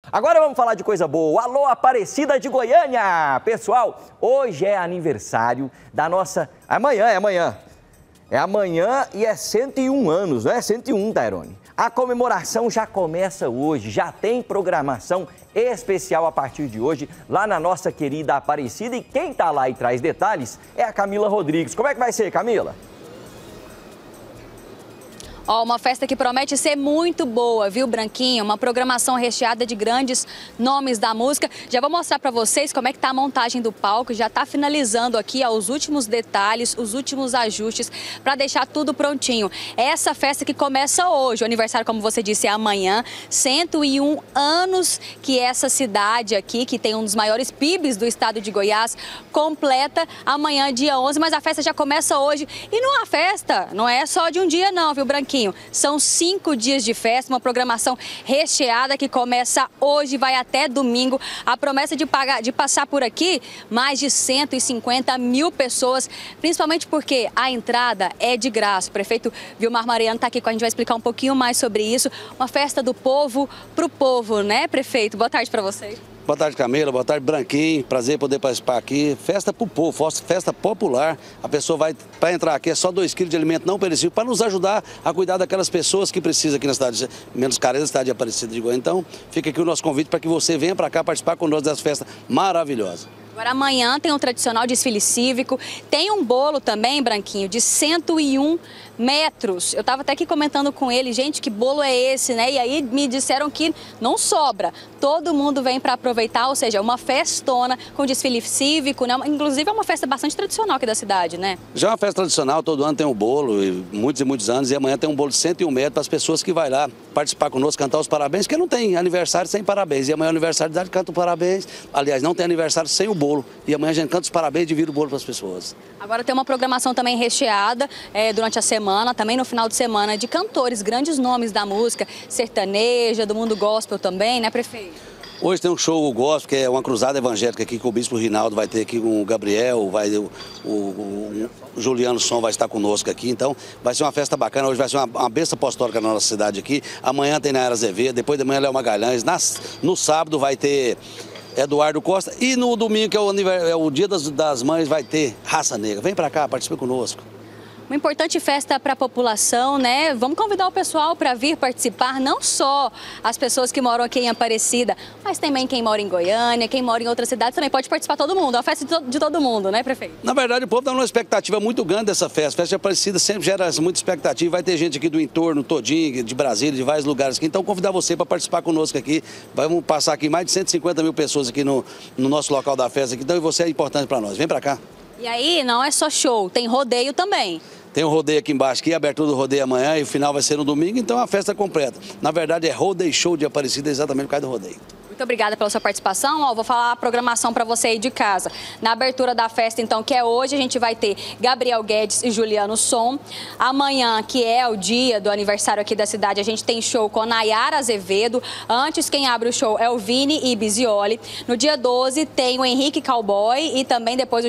Agora vamos falar de coisa boa. Alô, Aparecida de Goiânia! Pessoal, hoje é aniversário da nossa... É amanhã e é 101 anos, não é? 101, Tairone. A comemoração já começa hoje, já tem programação especial a partir de hoje, lá na nossa querida Aparecida. E quem tá lá e traz detalhes é a Camila Rodrigues. Como é que vai ser, Camila? Ó, uma festa que promete ser muito boa, viu, Branquinho? Uma programação recheada de grandes nomes da música. Já vou mostrar para vocês como é que tá a montagem do palco. Já tá finalizando aqui os últimos detalhes, os últimos ajustes para deixar tudo prontinho. Essa festa que começa hoje, o aniversário, como você disse, é amanhã. 101 anos que essa cidade aqui, que tem um dos maiores PIBs do estado de Goiás, completa amanhã, dia 11. Mas a festa já começa hoje. E não, a festa não é só de um dia não, viu, Branquinho? São 5 dias de festa, uma programação recheada que começa hoje e vai até domingo. A promessa de passar por aqui mais de 150 mil pessoas, principalmente porque a entrada é de graça. O prefeito Vilmar Mariano está aqui com a gente, vai explicar um pouquinho mais sobre isso. Uma festa do povo para o povo, né, prefeito? Boa tarde para vocês. Boa tarde, Camila. Boa tarde, Branquinho. Prazer poder participar aqui. Festa pro povo, festa popular. A pessoa vai, para entrar aqui, é só 2 quilos de alimento não perecível para nos ajudar a cuidar daquelas pessoas que precisam aqui na cidade, menos carentes da cidade de Aparecida de Goiânia. Então, fica aqui o nosso convite para que você venha para cá participar conosco dessa festa maravilhosa. Agora amanhã tem um tradicional desfile cívico, tem um bolo também, Branquinho, de 101 metros. Eu estava até aqui comentando com ele, gente, que bolo é esse, né? E aí me disseram que não sobra. Todo mundo vem para aproveitar, ou seja, uma festona com desfile cívico, né? Inclusive é uma festa bastante tradicional aqui da cidade, né? Já é uma festa tradicional, todo ano tem um bolo, muitos e muitos anos, e amanhã tem um bolo de 101 metros para as pessoas que vai lá participar conosco, cantar os parabéns, porque não tem aniversário sem parabéns. E amanhã é aniversário da cidade, canta os parabéns. Aliás, não tem aniversário sem o bolo. E amanhã a gente canta os parabéns e divide o bolo para as pessoas. Agora tem uma programação também recheada durante a semana, também no final de semana, de cantores, grandes nomes da música sertaneja, do mundo gospel também, né, prefeito? Hoje tem um show gospel, que é uma cruzada evangélica aqui com o Bispo Rinaldo, vai ter aqui com o Gabriel, o Juliano Som vai estar conosco aqui, então vai ser uma festa bacana. Hoje vai ser uma bênção apostólica na nossa cidade aqui. Amanhã tem Nayara Azevedo, depois de manhã Léo Magalhães, no sábado vai ter Eduardo Costa e no domingo, que é o Dia das Mães, vai ter Raça Negra. Vem pra cá, participe conosco. Uma importante festa para a população, né? Vamos convidar o pessoal para vir participar, não só as pessoas que moram aqui em Aparecida, mas também quem mora em Goiânia, quem mora em outras cidades também pode participar, todo mundo. É uma festa de todo mundo, né, prefeito? Na verdade, o povo está numa expectativa muito grande dessa festa. A festa de Aparecida sempre gera muita expectativa. Vai ter gente aqui do entorno todinho, de Brasília, de vários lugares aqui. Então, convidar você para participar conosco aqui. Vamos passar aqui mais de 150 mil pessoas aqui no nosso local da festa aqui. Então, e você é importante para nós. Vem para cá. E aí, não é só show, tem rodeio também. Tem um rodeio aqui embaixo, aqui, a abertura do rodeio amanhã e o final vai ser no domingo, então é uma festa completa. Na verdade é Rodeio Show de Aparecida, exatamente por causa do rodeio. Muito obrigada pela sua participação. Ó, vou falar a programação para você aí de casa. Na abertura da festa, então, que é hoje, a gente vai ter Gabriel Guedes e Juliano Som. Amanhã, que é o dia do aniversário aqui da cidade, a gente tem show com Nayara Azevedo. Antes, quem abre o show é o Vini e Bizioli. No dia 12, tem o Henrique Cowboy e também depois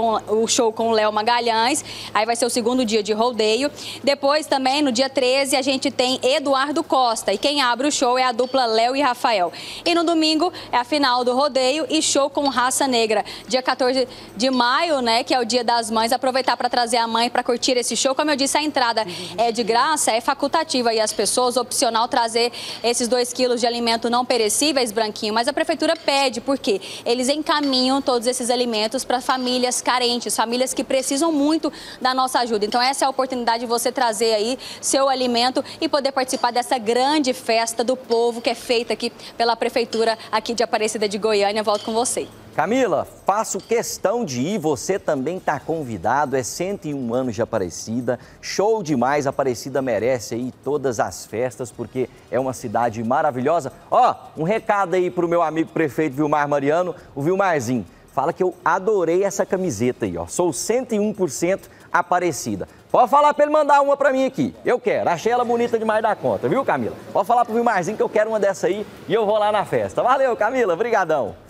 o show com o Léo Magalhães. Aí vai ser o segundo dia de rodeio. Depois, também, no dia 13, a gente tem Eduardo Costa. E quem abre o show é a dupla Léo e Rafael. E no domingo é a final do rodeio e show com Raça Negra. Dia 14 de maio, né, que é o Dia das Mães, aproveitar para trazer a mãe para curtir esse show. Como eu disse, a entrada é de graça, é facultativa e as pessoas, opcional trazer esses 2 quilos de alimento não perecíveis, Branquinho, mas a prefeitura pede, porque eles encaminham todos esses alimentos para famílias carentes, famílias que precisam muito da nossa ajuda. Então essa é a oportunidade de você trazer aí seu alimento e poder participar dessa grande festa do povo que é feita aqui pela prefeitura aqui de Aparecida de Goiânia. Volto com você. Camila, faço questão de ir, você também está convidado, é 101 anos de Aparecida, show demais, Aparecida merece aí todas as festas, porque é uma cidade maravilhosa. Ó, um recado aí para o meu amigo prefeito Vilmar Mariano, o Vilmarzinho, fala que eu adorei essa camiseta aí, ó, sou 101% Aparecida. Pode falar para ele mandar uma para mim aqui. Eu quero. Achei ela bonita demais da conta, viu, Camila? Pode falar pro Vilmarzinho que eu quero uma dessa aí e eu vou lá na festa. Valeu, Camila. Brigadão.